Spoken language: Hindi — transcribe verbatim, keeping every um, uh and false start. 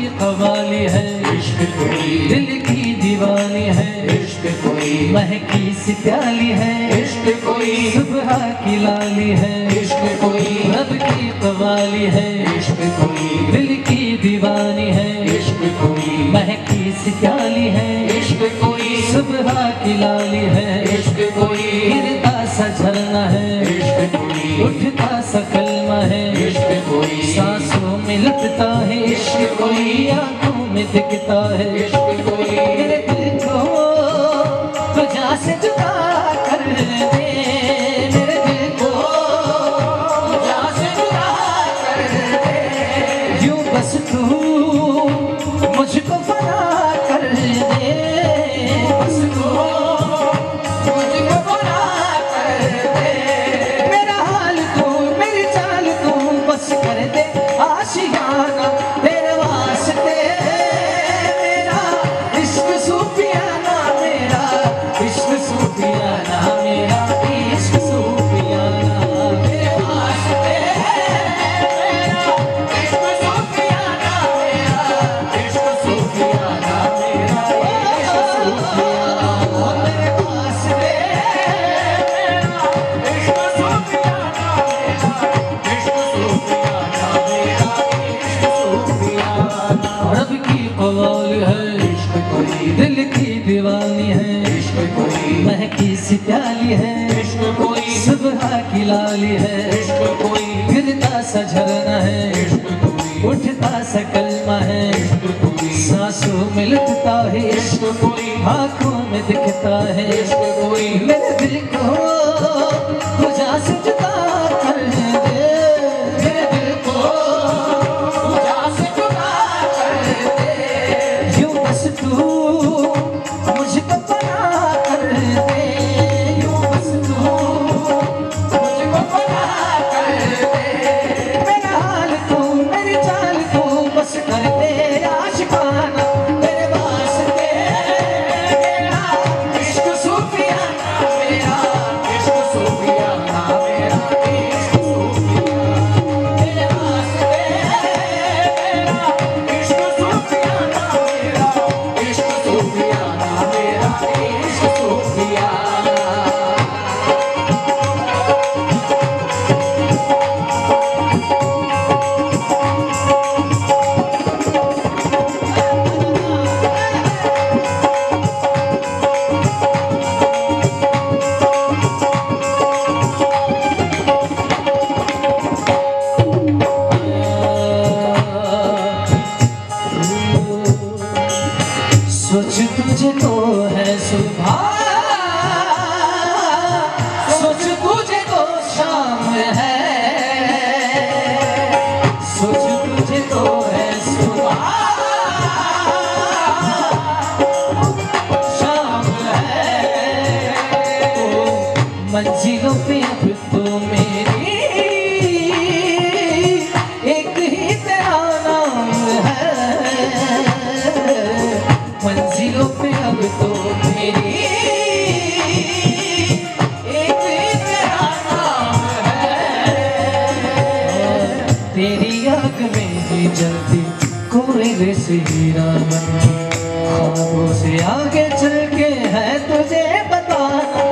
कवाली है, इश्क कोई दिल की दीवानी है, इश्क कोई महकी सी प्याली है, इश्क कोई सुबह की लाली है, इश्क कोई रब की कवाली है, इश्क कोई दिल की दीवानी है, इश्क कोई महकी सी प्याली है, इश्क कोई सुबह की लाली है, इश्क कोई गिरता सा झरना है, इश्क कोई उठता सा कलमा है, इश्क कोई सांसों में लगता है, इश्क कोई आंखों में दिखता है, इश्क कोई मेरे दिल को तुझा से जुदा कर दे, मेरे दिल को तुझा से जुदा कर दे, यूं बस तू मुझको फना कर दे, बस तू मुझको बना कर दे, मेरा हाल तू मेरी चाल तू बस कर दे, आशियाना तेरे वास्ते मेरा इश्क सूफियाना, मेरा इश्क सूफियाना, मेरा इश्क सूफियाना, तेरे वास्ते मेरा इश्क सूफियाना, मेरा इश्क सूफियाना, मेरा इश्क सूफियाना, तेरे वास्ते मेरा इश्क सूफियाना, मेरा इश्क सूफियाना, मेरा इश्क सूफियाना, रब की कवाल है, इश्क कोई दिल की दीवानी है, इश्क कोई महकी सी प्याली है, इश्क कोई सुबह की लाली है, इश्क कोई गिरता सा झरना है, इश्क कोई उठता सा कलमा है, इश्क कोई सांसों में लगता है, इश्क कोई आंखों में दिखता है, इश्क कोई मेरे दिल को तुझा से जुदा कर दे, मेरे दिल को तुझा से जुदा कर दे, यूं बस तू मुझको बना कर दे, यूं बस तू मुझको बना कर दे, मेरा हाल तू मेरी चाल तू बस कर दे, आशिकाना तेरे वास्ते मेरा इश्क सूफियाना, मेरा इश्क सूफियाना, मेरा इश्क सूफियाना, तेरे वास्ते मेरा इश्क सूफियाना, मेरा इश्क सूफियाना, मेरा इश्क सूफियाना। सोच तुझे तो है सुबह, सोच तुझे तो शाम है, सोच तुझे तो है सुबह शाम है, ओ मंजिलों पे अब तो मेरी एक ही तेरा नाम है, मंजिलों पे अब तो मेरी एक ही तेरा नाम है, तेरी आग में ही जलती कोयले से हीरा बनती, ख्वाबों से आगे चल के है तुझे बताना,